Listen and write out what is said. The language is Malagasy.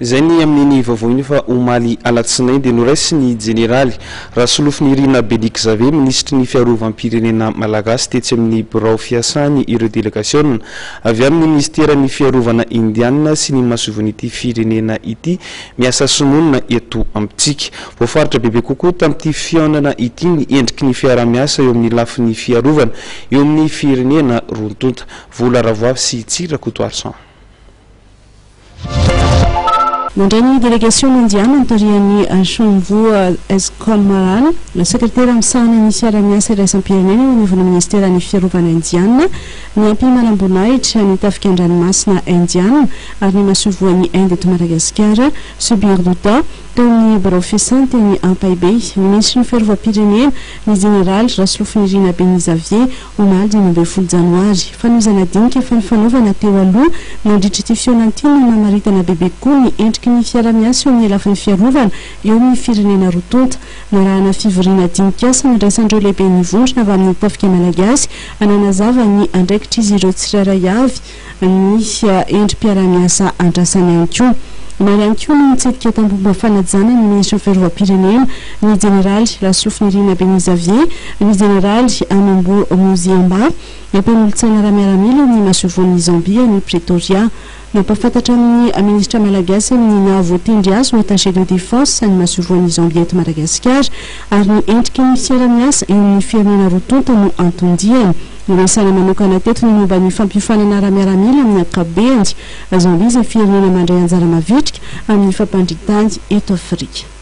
Zay ny amin'ny vavoiny fa omaly alatsinainy dia noraisy ny jeneraly Rasolofiny Irina Belikzave ministry ny fiarovam-pirenena malagasy tetsy amin'ny birao fiasany ireo délégation avy amin'ny ministera ny fiarovana indiana sy ny masovon'ity firenena ity miasa somonina eto amintsika voafaritra bebe kokoa tamin'ity fiaonana ity ny endriky ny fiara-miasa eo amin'ny lafin'ny fiarovana eo amin'ny firenena rontonta vola ravoavy sy Tsirakotoarsan. Nandreny délégation indienne antorian'ny Chomvo Escom Maral, le secrétaire amsana ny fiara-miasa iraisam-pirenena eo anivon'ny ministera ny fiarovana indiana ny ampimanam-boninahitra ny tafika-an-dranomasina indiana ary ny masovoan'ny Inde eto Madagasikara Subir Douta teo amin'ny birao fiasany teny Ampaibe ministre ny fiarovam-pirenena ny général Rasolofiny Irina Belikzave omaly 20 janoary fanomezana dinika fa ny fanaovana teo aloha nandritra ity fiaonan'ity no namaritana bebe koa ny endriky ny fiara-miasa eo amin'ny lafin'ny fiarovana eo amin'ny firenena rotonta narahana fivoriana dinikasa nandraisandreo lehibe ny vondrona avy amin'ny tafika malagasy ananazava ny andraikitra izy ireo tsirairay avy ny endrim-piara-miasa andrasana ihany koa. Mary ihany koa no mitsidika tambomba fanajana ny ministre ny fiarovam-pirenena ny général Rasolofiny Irina Belikzave ny général Amembo Muziamba nampanolo-tsaina ramiaramila ny masovoan'ny Zambia ny Pretoria nampafantatra amin'ny ministra malagasy amin'ny nahavoatendry azy ho attaché de défense ny masovoan'ny Zambia eto Madagasikara ary ny endriky ny fiara-miasa eo amin'ny firenena rotonta no antondiany Nisana manokana teto ny momba ny fampiofanana ramiaramila amin'ny ankabeny Zambia izay firenena mandray anjara mavitrika amin'ny fampandritany eto Afrika.